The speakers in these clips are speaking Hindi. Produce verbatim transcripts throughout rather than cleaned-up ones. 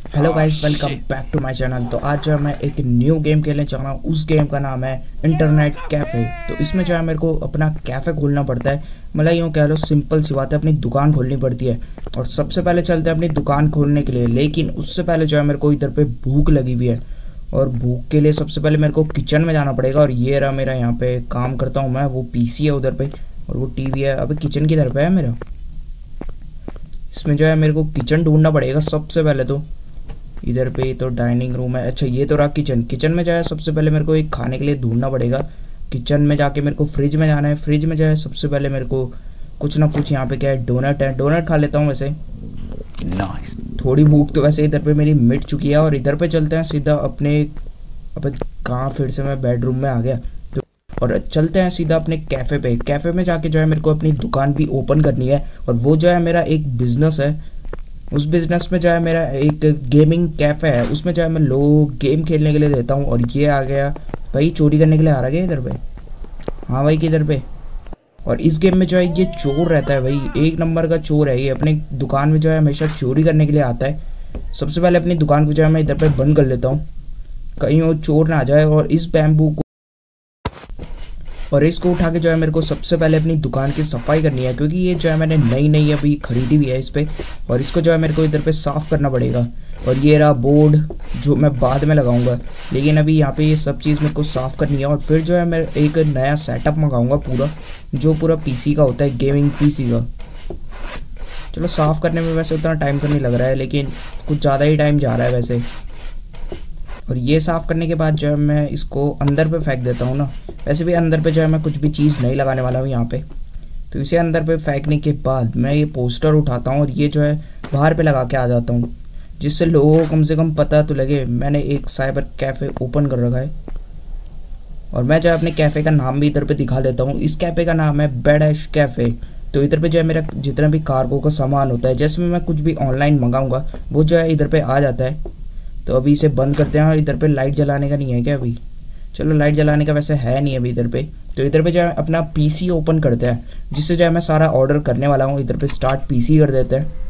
Hello guys, welcome back to my channel. तो आज जो है मैं एक न्यू गेम खेलने जा रहा हूँ। उस गेम का नाम है इंटरनेट कैफ़े। तो इसमें जो है मेरे को अपना कैफ़े खोलना पड़ता है। मतलब यूँ कह लो, सिंपल सी बात है, अपनी दुकान खोलनी पड़ती है। और सबसे पहले चलते हैं अपनी दुकान खोलने के लिए, लेकिन उससे पहले जो है मेरे को इधर पे भूख लगी हुई है। और भूख के लिए सबसे पहले मेरे को किचन में जाना पड़ेगा। और ये रहा मेरा, यहाँ पे काम करता हूँ मैं। वो पीसी है उधर पे और वो टीवी है। अभी किचन किधर पे है मेरा? इसमें जो है मेरे को किचन ढूंढना पड़ेगा सबसे पहले। तो इधर पे तो डाइनिंग रूम है। अच्छा, ये तो रहा किचन। किचन में जो है सबसे पहले मेरे को एक खाने के लिए ढूंढना पड़ेगा। किचन में जाके मेरे को फ्रिज में जाना है। फ्रिज में जो है सबसे पहले मेरे को कुछ ना कुछ, यहाँ पे क्या है, डोनट है। डोनट खा लेता हूँ वैसे। नाइस। थोड़ी भूख तो वैसे इधर पे मेरी मिट चुकी है। और इधर पे चलते हैं सीधा अपने, अब कहाँ फिर से मैं बेडरूम में आ गया। तो और चलते हैं सीधा अपने कैफ़े पे। कैफ़े में जाके जो है मेरे को अपनी दुकान भी ओपन करनी है। और वो जो है मेरा एक बिज़नेस है। उस बिज़नेस में जो है मेरा एक गेमिंग कैफ़े है। उसमें जो है मैं लोग गेम खेलने के लिए देता हूँ। और ये आ गया भाई, चोरी करने के लिए आ रहा है इधर पे। हाँ भाई, किधर पे? और इस गेम में जो है ये चोर रहता है भाई, एक नंबर का चोर है ये। अपने दुकान में जो है हमेशा चोरी करने के लिए आता है। सबसे पहले अपनी दुकान को जो है मैं इधर पे बंद कर लेता हूँ, कहीं वो चोर ना आ जाए। और इस बैम्बू को और इसको उठा के जो है मेरे को सबसे पहले अपनी दुकान की सफाई करनी है, क्योंकि ये जो है मैंने नई नई अभी खरीदी हुई है इस पर। और इसको जो है मेरे को इधर पे साफ़ करना पड़ेगा। और ये रहा बोर्ड, जो मैं बाद में लगाऊंगा, लेकिन अभी यहाँ पे ये सब चीज़ मेरे को साफ़ करनी है। और फिर जो है मैं एक नया सेटअप मंगाऊंगा पूरा, जो पूरा पीसी का होता है, गेमिंग पीसी का। चलो, साफ़ करने में वैसे उतना टाइम तो नहीं लग रहा है, लेकिन कुछ ज़्यादा ही टाइम जा रहा है वैसे। और ये साफ़ करने के बाद जो है मैं इसको अंदर पे फेंक देता हूँ ना। वैसे भी अंदर पे जो है मैं कुछ भी चीज़ नहीं लगाने वाला हूँ यहाँ पे। तो इसे अंदर पे फेंकने के बाद मैं ये पोस्टर उठाता हूँ और ये जो है बाहर पे लगा के आ जाता हूँ, जिससे लोगों को कम से कम पता तो लगे मैंने एक साइबर कैफ़े ओपन कर रखा है। और मैं जो है अपने कैफ़े का नाम भी इधर पे दिखा देता हूँ। इस कैफ़े का नाम है बेडैश कैफ़े। तो इधर पे जो है मेरा जितना भी कार्गो का सामान होता है, जैसे मैं कुछ भी ऑनलाइन मंगाऊँगा, वो जो है इधर पर आ जाता है। तो अभी इसे बंद करते हैं। और इधर पे लाइट जलाने का नहीं है क्या अभी? चलो, लाइट जलाने का वैसे है नहीं अभी इधर पे। तो इधर पे जो है अपना पीसी ओपन करते हैं, जिससे जो है मैं सारा ऑर्डर करने वाला हूँ। इधर पे स्टार्ट पीसी कर देते हैं।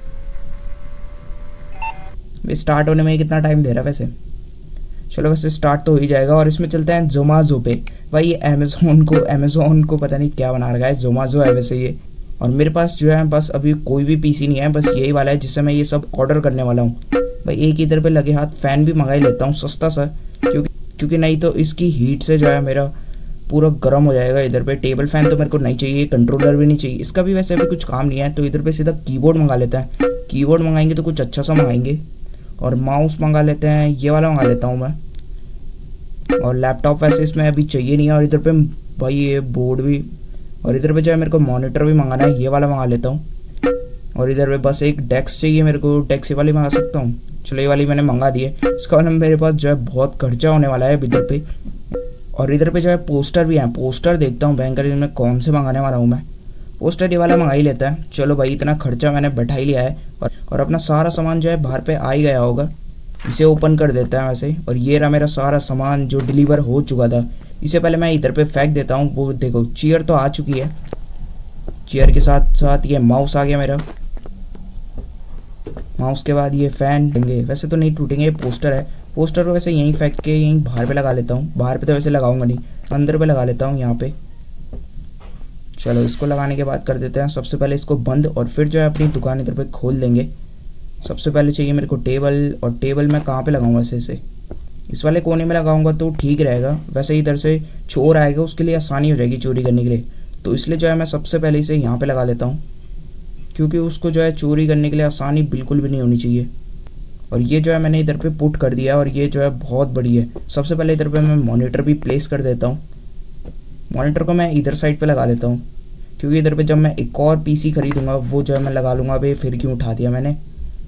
स्टार्ट होने में कितना टाइम दे रहा है वैसे? चलो, वैसे स्टार्ट तो हो ही जाएगा। और इसमें चलते हैं जोमाजो पे। भाई ये अमेज़ोन को अमेज़ोन को पता नहीं क्या बना रखा है, जोमाजो है वैसे ये। और मेरे पास जो है बस अभी कोई भी पीसी नहीं है, बस यही वाला है जिससे मैं ये सब ऑर्डर करने वाला हूँ। भाई एक इधर पे लगे हाथ फ़ैन भी मंगा ही लेता हूँ, सस्ता सा, क्योंकि क्योंकि नहीं तो इसकी हीट से जो है मेरा पूरा गर्म हो जाएगा। इधर पे टेबल फ़ैन तो मेरे को नहीं चाहिए, कंट्रोलर भी नहीं चाहिए, इसका भी वैसे अभी कुछ काम नहीं है। तो इधर पे सीधा कीबोर्ड मंगा लेते हैं। कीबोर्ड मंगाएंगे तो कुछ अच्छा सा मंगाएंगे। और माउस मंगा लेते हैं, ये वाला मंगा लेता हूँ मैं। और लैपटॉप वैसे इसमें अभी चाहिए नहीं है। और इधर पे भाई ये बोर्ड भी, और इधर पे जो है मेरे को मॉनिटर भी मंगाना है, ये वाला मंगा लेता हूँ। और इधर पे बस एक डेस्क चाहिए मेरे को, डेस्क ये वाली मंगा सकता हूँ। चलो, ये वाली मैंने मंगा दी है। इसका मतलब मेरे पास जो है बहुत खर्चा होने वाला है इधर पे। और इधर पे जो है पोस्टर भी हैं। पोस्टर देखता हूँ भयंकर, इनमें कौन से मंगाने वाला हूँ मैं। पोस्टर ये वाला मंगा ही लेता है। चलो भाई, इतना खर्चा मैंने बैठा ही लिया है। और, और अपना सारा सामान जो है बाहर पे आ ही गया होगा। इसे ओपन कर देता है वैसे। और ये रहा मेरा सारा सामान जो डिलीवर हो चुका था। इसे पहले मैं इधर पे फेंक देता हूँ। वो देखो, चेयर तो आ चुकी है। चेयर के साथ साथ ये माउस आ गया मेरा। माउस के बाद ये फ़ैन देंगे, वैसे तो नहीं टूटेंगे, पोस्टर है। पोस्टर को वैसे यहीं फेंक के यहीं बाहर पे लगा लेता हूँ। बाहर पे तो वैसे लगाऊंगा नहीं, अंदर पे लगा लेता हूँ यहाँ पे। चलो, इसको लगाने के बाद कर देते हैं सबसे पहले इसको बंद। और फिर जो है अपनी दुकान इधर पे खोल देंगे। सबसे पहले चाहिए मेरे को टेबल। और टेबल मैं कहाँ पर लगाऊँगा? ऐसे इसे इस वाले कोने में लगाऊंगा तो ठीक रहेगा। वैसे इधर से चोर आएगा, उसके लिए आसानी हो जाएगी चोरी करने के लिए। तो इसलिए जो है मैं सबसे पहले इसे यहाँ पर लगा लेता हूँ, क्योंकि उसको जो है चोरी करने के लिए आसानी बिल्कुल भी नहीं होनी चाहिए। और ये जो है मैंने इधर पे पुट कर दिया। और ये जो है बहुत बड़ी है। सबसे पहले इधर पे मैं मॉनिटर भी प्लेस कर देता हूँ। मॉनिटर को मैं इधर साइड पे लगा लेता हूँ, क्योंकि इधर पे जब मैं एक और पीसी खरीदूंगा वो जो है मैं लगा लूँगा। अभी फिर क्यों उठा दिया मैंने?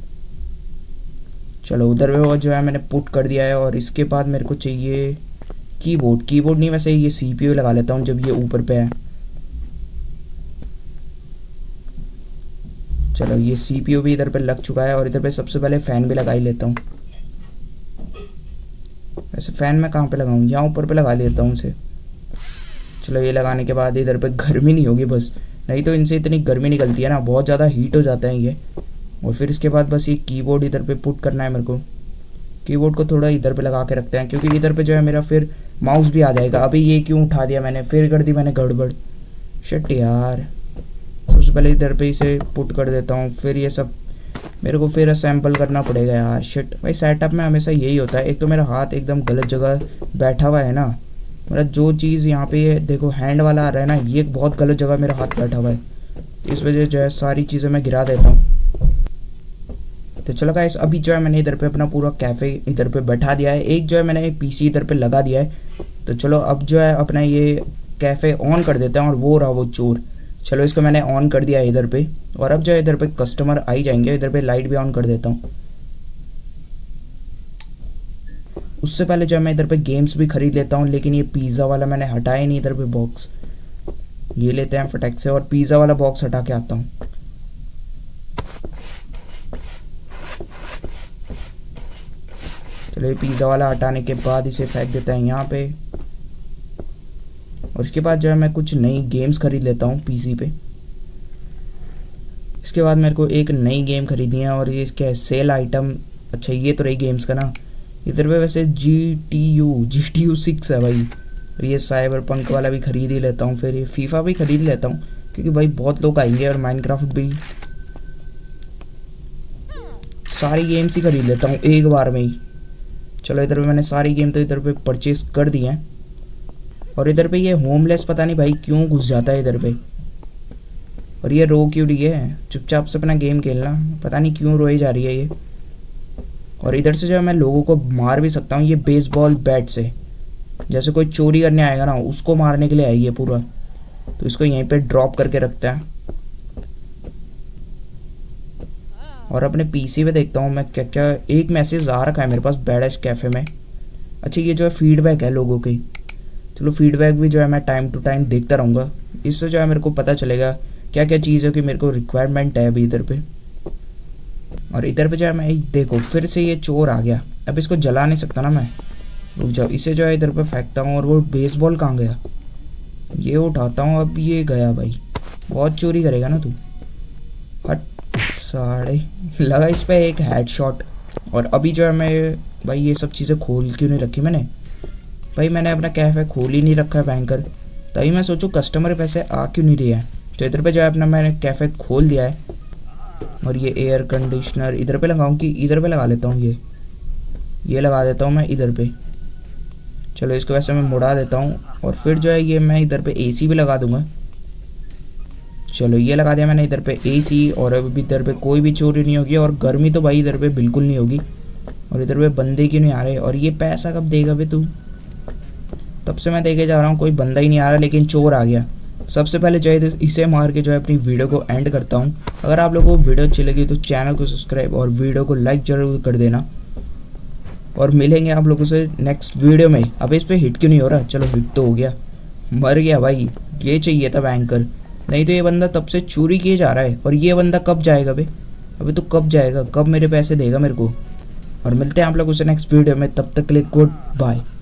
चलो, उधर वो जो है मैंने पुट कर दिया है। और इसके बाद मेरे को चाहिए कीबोर्ड। कीबोर्ड नहीं, वैसे ये सीपीयू लगा लेता हूँ जब ये ऊपर पे है। चलो, ये सीपीयू भी इधर पे लग चुका है। और इधर पे सबसे पहले फ़ैन भी लगा ही लेता हूँ। वैसे फ़ैन मैं कहाँ पे लगाऊँ? यहाँ ऊपर पे लगा लेता हूँ इसे। चलो, ये लगाने के बाद इधर पे गर्मी नहीं होगी बस, नहीं तो इनसे इतनी गर्मी निकलती है ना, बहुत ज़्यादा हीट हो जाता है ये। और फिर इसके बाद बस ये कीबोर्ड इधर पे पुट करना है मेरे को। कीबोर्ड को थोड़ा इधर पे लगा के रखते हैं, क्योंकि इधर पे जो है मेरा फिर माउस भी आ जाएगा। अभी ये क्यों उठा दिया मैंने, फिर कर दी मैंने गड़बड़। शिट यार, सबसे पहले इधर पे इसे पुट कर देता हूँ, फिर ये सब मेरे को फिर असेंबल करना पड़ेगा यार। शिट भाई, सेटअप में हमेशा यही होता है। एक तो मेरा हाथ एकदम गलत जगह बैठा हुआ है ना, मेरा जो चीज़ यहाँ पे ये देखो हैंड वाला आ रहा है ना, ये बहुत गलत जगह मेरा हाथ बैठा हुआ है, इस वजह जो है सारी चीज़ें मैं गिरा देता हूँ। तो चलो गाइस, अभी जो है मैंने इधर पे अपना पूरा कैफ़े इधर पे बैठा दिया है, एक जो है मैंने पीसी इधर पे लगा दिया है। तो चलो अब जो है अपना ये कैफ़े ऑन कर देते हैं, और वो रहा वो चोर। चलो इसको मैंने ऑन कर दिया है इधर पे, और अब जो है इधर पे कस्टमर आ ही जाएंगे। इधर पे लाइट भी ऑन कर देता हूँ। उससे पहले जो है मैं इधर पे गेम्स भी खरीद लेता हूँ, लेकिन ये पिज़्ज़ा वाला मैंने हटाया नहीं इधर पे बॉक्स। ये लेते हैं फटाक से, और पिज़्ज़ा वाला बॉक्स हटा के आता हूँ। चलो ये पिज़्ज़ा वाला हटाने के बाद इसे फेंक देते हैं यहाँ पे, और इसके बाद जो है मैं कुछ नई गेम्स खरीद लेता हूँ पीसी पे। इसके बाद मेरे को एक नई गेम खरीदनी है, और ये इसका है सेल आइटम। अच्छा ये तो रही गेम्स का ना। इधर पे वैसे G T U G T U six है भाई, और ये साइबर पंक वाला भी खरीद ही लेता हूँ। फिर ये फीफा भी खरीद लेता हूँ, क्योंकि भाई बहुत लोग आएंगे, और माइनक्राफ्ट भी। सारी गेम्स ही खरीद लेता हूँ एक बार में ही। चलो इधर पे मैंने सारी गेम तो इधर पे परचेज कर दी हैं। और इधर पे ये होमलेस पता नहीं भाई क्यों घुस जाता है इधर पे, और ये रो क्यों रही है, चुपचाप से अपना गेम खेलना, पता नहीं क्यों रोई जा रही है ये। और इधर से जो है मैं लोगों को मार भी सकता हूँ ये बेसबॉल बैट से, जैसे कोई चोरी करने आएगा ना उसको मारने के लिए आई है पूरा। तो इसको यहीं पे ड्रॉप करके रखता है, और अपने पीसी पे देखता हूँ मैं क्या क्या। एक मैसेज आ रखा है मेरे पास बैडश कैफ़े में। अच्छा ये जो है फीडबैक है लोगों की। चलो फीडबैक भी जो है मैं टाइम टू टाइम देखता रहूँगा, इससे जो है मेरे को पता चलेगा क्या क्या चीज़ की मेरे को रिक्वायरमेंट है अभी इधर पे। और इधर पे जो है मैं देखो फिर से ये चोर आ गया। अब इसको जला नहीं सकता ना मैं, रुक जाओ। इसे जो है इधर पे फेंकता हूँ, और वो बेसबॉल कहाँ गया, ये उठाता हूँ। अब ये गया भाई, बहुत चोरी करेगा ना तू, हट साढ़े। लगा इस पर एक हेडशॉट। और अभी जो है मैं भाई ये सब चीज़ें खोल क्यों नहीं रखी मैंने, भाई मैंने अपना कैफ़े खोल ही नहीं रखा है बैंकर, तभी मैं सोचूं कस्टमर पैसे आ क्यों नहीं रही है। तो इधर पे जो है अपना मैंने कैफ़े खोल दिया है, और ये एयर कंडीशनर इधर पे लगाऊं कि इधर पे लगा लेता हूँ, ये ये लगा देता हूँ मैं इधर पे। चलो इसको वैसे मैं मुड़ा देता हूँ, और फिर जो है ये मैं इधर पे एसी भी लगा दूंगा। चलो ये लगा दिया मैंने इधर पे एसी, और अभी इधर पे कोई भी चोरी नहीं होगी, और गर्मी तो भाई इधर पे बिल्कुल नहीं होगी। और इधर पे बंदे क्यों नहीं आ रहे, और ये पैसा कब देगा भाई तू, तब से मैं देखे जा रहा हूँ कोई बंदा ही नहीं आ रहा, लेकिन चोर आ गया। सबसे पहले जो है इसे मार के जो है अपनी वीडियो को एंड करता हूँ। अगर आप लोगों को वीडियो अच्छी लगी तो चैनल को सब्सक्राइब और वीडियो को लाइक जरूर कर देना, और मिलेंगे आप लोगों से नेक्स्ट वीडियो में। अब इस पर हिट क्यों नहीं हो रहा, चलो हिट तो हो गया, मर गया भाई। ये चाहिए था बैंकर, नहीं तो ये बंदा तब से चोरी किए जा रहा है। और ये बंदा कब जाएगा भाई, अभी तो कब जाएगा, कब मेरे पैसे देगा मेरे को। और मिलते हैं आप लोगों से नेक्स्ट वीडियो में, तब तक के लिए गुड बाय।